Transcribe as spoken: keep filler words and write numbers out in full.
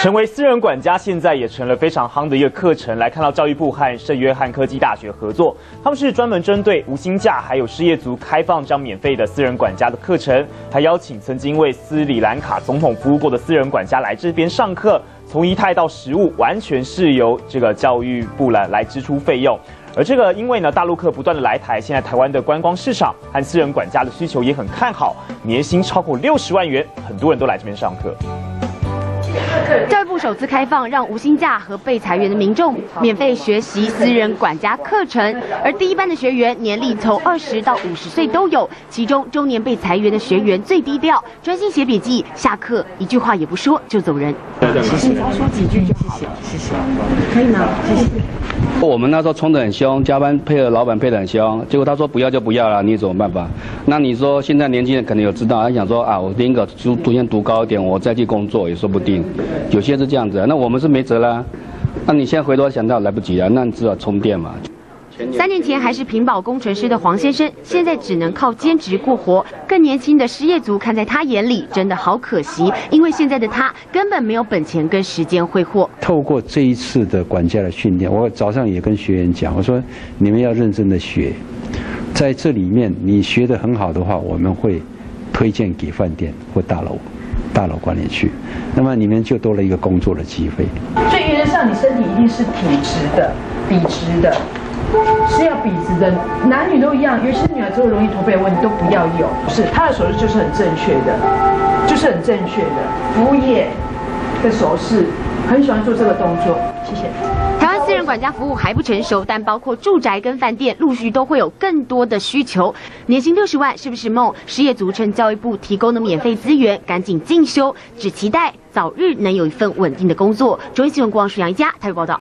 成为私人管家，现在也成了非常夯的一个课程。来看到教育部和圣约翰科技大学合作，他们是专门针对无薪假还有失业族开放这样免费的私人管家的课程，还邀请曾经为斯里兰卡总统服务过的私人管家来这边上课，从仪态到实务，完全是由这个教育部来来支出费用。 而这个，因为呢，大陆客不断的来台，现在台湾的观光市场和私人管家的需求也很看好，年薪超过六十万元，很多人都来这边上课。 教育部首次开放，让无薪假和被裁员的民众免费学习私人管家课程，而第一班的学员年龄从二十到五十岁都有，其中中年被裁员的学员最低调，专心写笔记，下课一句话也不说就走人。谢谢，多说几句就好了，谢谢，可以吗？谢谢。 我们那时候冲得很凶，加班配合老板配得很凶，结果他说不要就不要了，你有什么办法？那你说现在年轻人可能有知道，他想说啊，我另一个读读先读高一点，我再去工作也说不定，有些是这样子啊。那我们是没辙啦，那你现在回头想到来不及了，那你只好充电嘛。 三年前还是屏保工程师的黄先生，现在只能靠兼职过活。更年轻的失业族看在他眼里，真的好可惜，因为现在的他根本没有本钱跟时间挥霍。 透过这一次的管家的训练，我早上也跟学员讲，我说你们要认真的学，在这里面你学得很好的话，我们会推荐给饭店或大楼。 大楼管理去，那么你们就多了一个工作的机会。 所以原则上，你身体一定是体直的、笔直的，是要笔直的，男女都一样。尤其是女孩子容易驼背的问题，都不要有。是他的手势就是很正确的，就是很正确的。服务业的手势，很喜欢做这个动作。谢谢。 台湾私人管家服务还不成熟，但包括住宅跟饭店，陆续都会有更多的需求。年薪六十万是不是梦？失业族趁教育部提供的免费资源，赶紧进修，只期待早日能有一份稳定的工作。中央新闻国王徐阳一家台北报道。